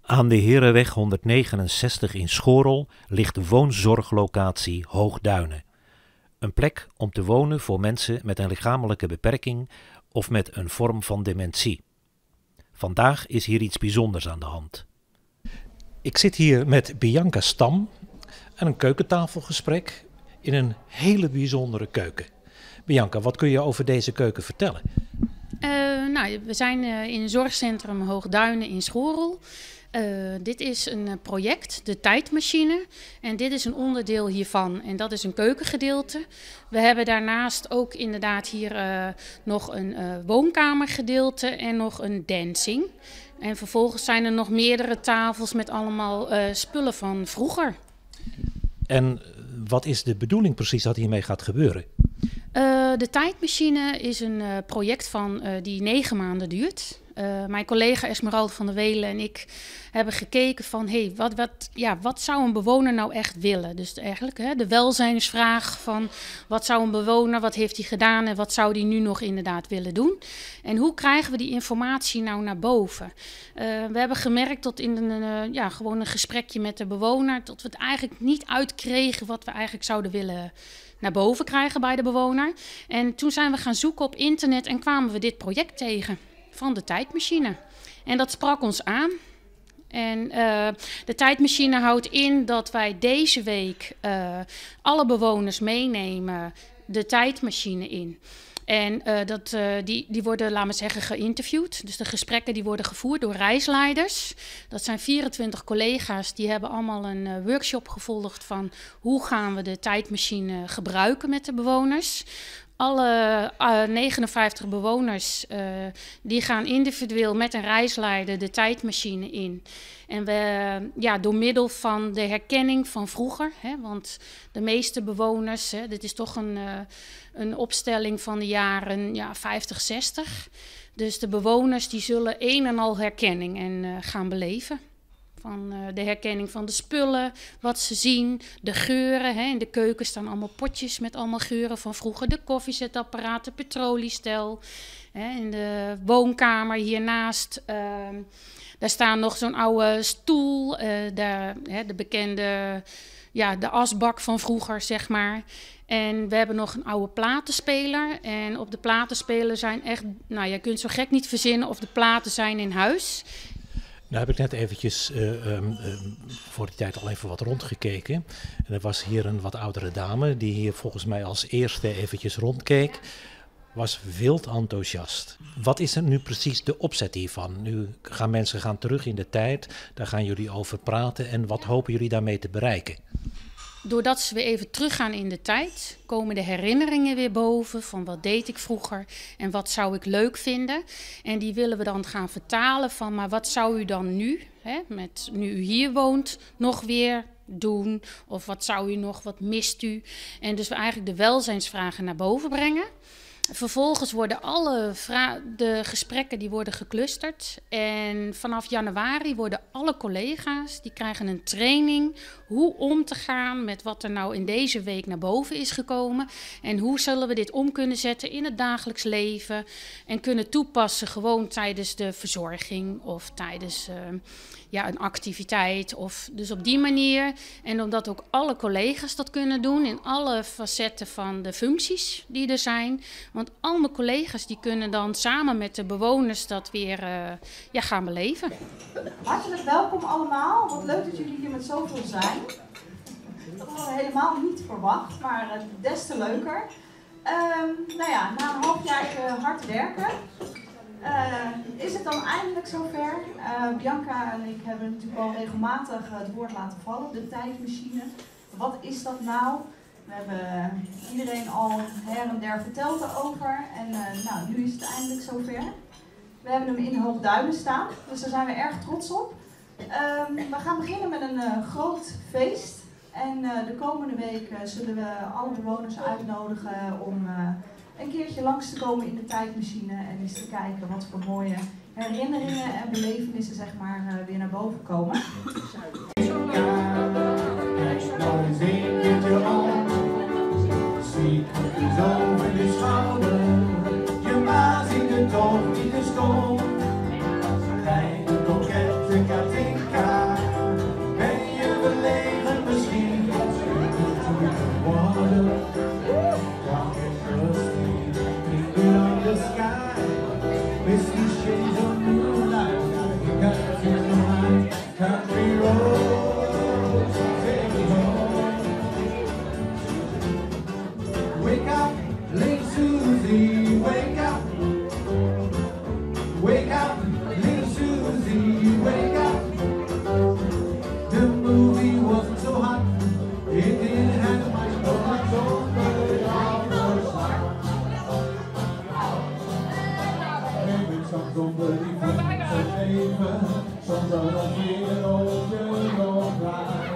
Aan de Herenweg 169 in Schorel ligt de woonzorglocatie Hoogduinen. Een plek om te wonen voor mensen met een lichamelijke beperking of met een vorm van dementie. Vandaag is hier iets bijzonders aan de hand. Ik zit hier met Bianca Stam aan een keukentafelgesprek in een hele bijzondere keuken. Bianca, wat kun je over deze keuken vertellen? We zijn in het zorgcentrum Hoogduinen in Schorel. Dit is een project, de tijdmachine. En dit is een onderdeel hiervan. En dat is een keukengedeelte. We hebben daarnaast ook inderdaad hier nog een woonkamergedeelte en nog een dancing. En vervolgens zijn er nog meerdere tafels met allemaal spullen van vroeger. En wat is de bedoeling precies dat hiermee gaat gebeuren? De tijdmachine is een project die 9 maanden duurt. Mijn collega Esmeralda van der Welen en ik hebben gekeken van wat zou een bewoner nou echt willen? Dus eigenlijk de welzijnsvraag van wat zou een bewoner, wat heeft hij gedaan en wat zou hij nu nog inderdaad willen doen? En hoe krijgen we die informatie nou naar boven? We hebben gemerkt tot in gewoon een gesprekje met de bewoner dat we het eigenlijk niet uitkregen wat we eigenlijk zouden willen naar boven krijgen bij de bewoner. En toen zijn we gaan zoeken op internet en kwamen we dit project tegen van de tijdmachine. En dat sprak ons aan. En de tijdmachine houdt in dat wij deze week alle bewoners meenemen de tijdmachine in. En die worden, laten we zeggen, geïnterviewd. Dus de gesprekken die worden gevoerd door reisleiders. Dat zijn 24 collega's, die hebben allemaal een workshop gevolgd van hoe gaan we de tijdmachine gebruiken met de bewoners. Alle 59 bewoners die gaan individueel met een reisleider de tijdmachine in. En door middel van de herkenning van vroeger, want de meeste bewoners, dit is toch een opstelling van de jaren 50, 60. Dus de bewoners die zullen een en al herkenning gaan beleven. Van de herkenning van de spullen, wat ze zien, de geuren. In de keuken staan allemaal potjes met allemaal geuren van vroeger. De koffiezetapparaat, de petroliestel. In de woonkamer hiernaast, daar staat nog zo'n oude stoel. De bekende, de asbak van vroeger, zeg maar. En we hebben nog een oude platenspeler. En op de platenspeler zijn echt, je kunt zo gek niet verzinnen of de platen zijn in huis. Nou heb ik net eventjes voor die tijd al even wat rondgekeken. En er was hier een wat oudere dame die hier volgens mij als eerste eventjes rondkeek. Was wild enthousiast. Wat is er nu precies de opzet hiervan? Nu gaan mensen terug in de tijd, daar gaan jullie over praten. En wat hopen jullie daarmee te bereiken? Doordat ze weer even teruggaan in de tijd, komen de herinneringen weer boven van wat deed ik vroeger en wat zou ik leuk vinden. En die willen we dan gaan vertalen van, maar wat zou u dan nu, nu u hier woont, nog weer doen? Of wat zou u nog, wat mist u? En dus we eigenlijk de welzijnsvragen naar boven brengen. Vervolgens worden de gesprekken die worden geclusterd. En vanaf januari worden alle collega's, die krijgen een training hoe om te gaan met wat er nou in deze week naar boven is gekomen. En hoe zullen we dit om kunnen zetten in het dagelijks leven. En kunnen toepassen gewoon tijdens de verzorging of tijdens een activiteit. Dus op die manier. En omdat ook alle collega's dat kunnen doen in alle facetten van de functies die er zijn. Want al mijn collega's die kunnen dan samen met de bewoners dat weer gaan beleven. Hartelijk welkom allemaal. Wat leuk dat jullie hier met zoveel zijn. Dat hadden we helemaal niet verwacht, maar des te leuker. Na een half jaar hard werken is het dan eindelijk zover. Bianca en ik hebben natuurlijk al regelmatig het woord laten vallen, de tijdmachine. Wat is dat nou? We hebben iedereen al her en der verteld erover en nu is het eindelijk zover. We hebben hem in Hoogduinen staan, dus daar zijn we erg trots op. We gaan beginnen met een groot feest en de komende week zullen we alle bewoners uitnodigen om een keertje langs te komen in de tijdmachine en eens te kijken wat voor mooie herinneringen en belevenissen weer naar boven komen. Over de schouder, je ma zingt het toch niet de stoom. Kleine kokette Katinka soms ook nog weer op je nog draait.